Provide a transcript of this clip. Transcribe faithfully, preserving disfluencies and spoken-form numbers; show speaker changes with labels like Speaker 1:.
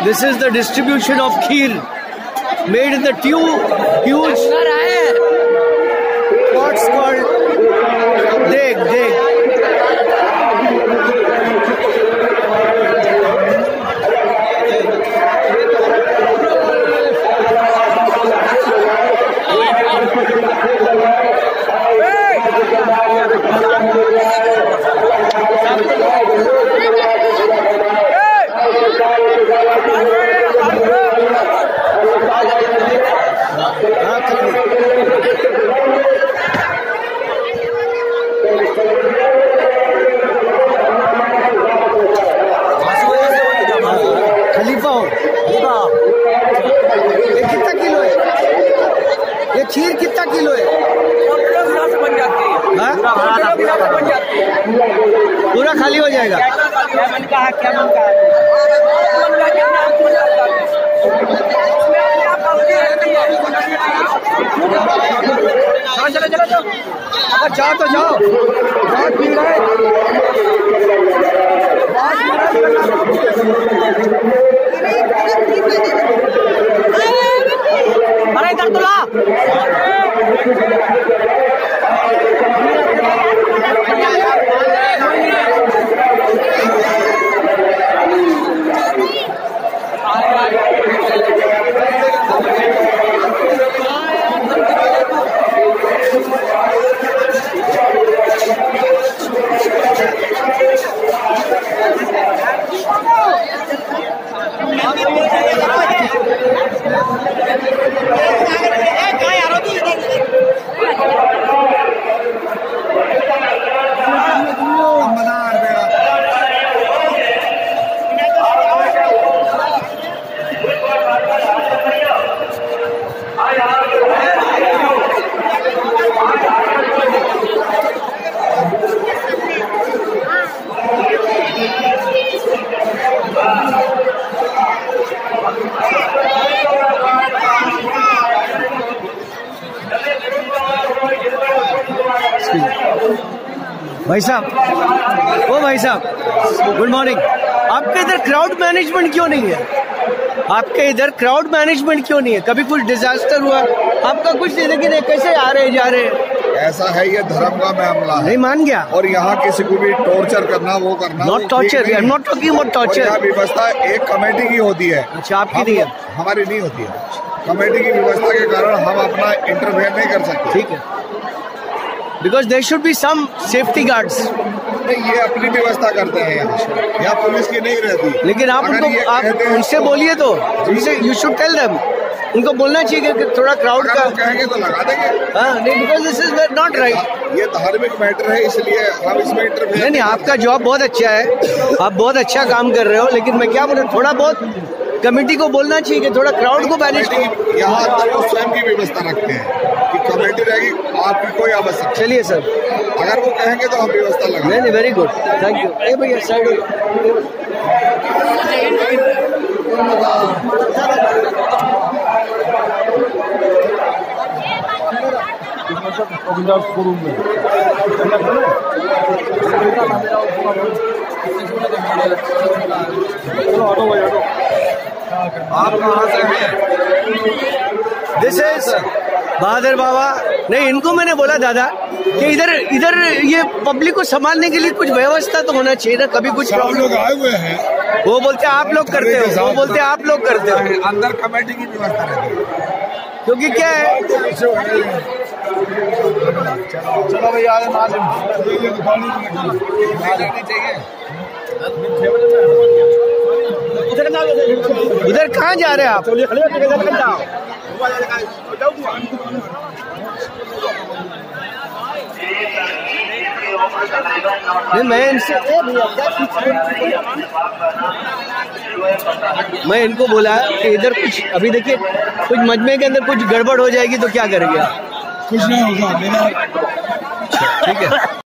Speaker 1: This is the distribution of kheer made in the two huge pots called deg, deg. खलीफा हो ये कितना kilo है? ये खीर कितना किलो है? बन जाती है पूरा खाली हो जाएगा। चलो चलो चलो अगर जाओ तो जाओ, बहुत भीड़ है। अरे इधर तो ला। भाई साहब, ओ भाई साहब, गुड मॉर्निंग। आपके इधर क्राउड मैनेजमेंट क्यों नहीं है? आपके इधर क्राउड मैनेजमेंट क्यों नहीं है? कभी कुछ डिजास्टर हुआ आपका कुछ नहीं, लेकिन कैसे आ रहे जा रहे?
Speaker 2: ऐसा है, ये धर्म का मामला है।
Speaker 1: नहीं मान गया।
Speaker 2: और यहाँ किसी को भी टॉर्चर करना, वो करना,
Speaker 1: not torture, I am not talking about torture.
Speaker 2: यहाँ व्यवस्था एक कमेटी की होती है।
Speaker 1: अच्छा, आपकी नहीं है?
Speaker 2: हमारी नहीं होती है। कमेटी की व्यवस्था के कारण हम अपना इंटरफेयर नहीं कर सकते।
Speaker 1: ठीक है, because there should be some safety guards.
Speaker 2: नहीं, ये अपनी व्यवस्था करते हैं यहाँ, यहाँ पुलिस की नहीं रहती।
Speaker 1: लेकिन आप उनको, आप उनसे बोलिए तो, यू शुड टेल देम। उनको बोलना चाहिए कि थोड़ा क्राउड का
Speaker 2: कहेंगे तो लगा देंगे।
Speaker 1: हाँ, नहीं, because this is not right.
Speaker 2: ये धार्मिक मैटर है, इसलिए हम इसमें इंटरफेयर
Speaker 1: नहीं नहीं, आपका जॉब बहुत अच्छा है, आप बहुत अच्छा काम कर रहे हो, लेकिन मैं क्या बोलूं, थोड़ा बहुत कमेटी को बोलना चाहिए कि थोड़ा क्राउड को मैनेज।
Speaker 2: यहाँ तक वो स्वयं की व्यवस्था रखते हैं कि कमेटी रहेगी, आपकी कोई आवश्यकता।
Speaker 1: चलिए सर,
Speaker 2: अगर वो कहेंगे तो हम व्यवस्था लगा।
Speaker 1: नहीं नहीं, वेरी गुड, थैंक यू। ए भैया साइड हो।
Speaker 2: आप कहाँ से हैं?
Speaker 1: This is Bahadur Baba. नहीं, इनको मैंने बोला दादा कि इधर इधर ये पब्लिक को संभालने के लिए कुछ व्यवस्था तो होना चाहिए ना। कभी कुछ
Speaker 2: सब लोग आए हुए हैं,
Speaker 1: वो बोलते आप लोग करते हो, वो बोलते आप लोग करते हो।
Speaker 2: अंदर कमेटी की व्यवस्था रहती है।
Speaker 1: क्योंकि क्या है,
Speaker 2: चलो भैया
Speaker 1: उधर कहाँ जा रहे हैं आप? नहीं, मैं इनसे मैं इनको बोला कि इधर कुछ, अभी देखिए कुछ मजमे के अंदर कुछ गड़बड़ हो जाएगी तो क्या करेंगे आप?
Speaker 2: कुछ नहीं होगा।
Speaker 1: ठीक है।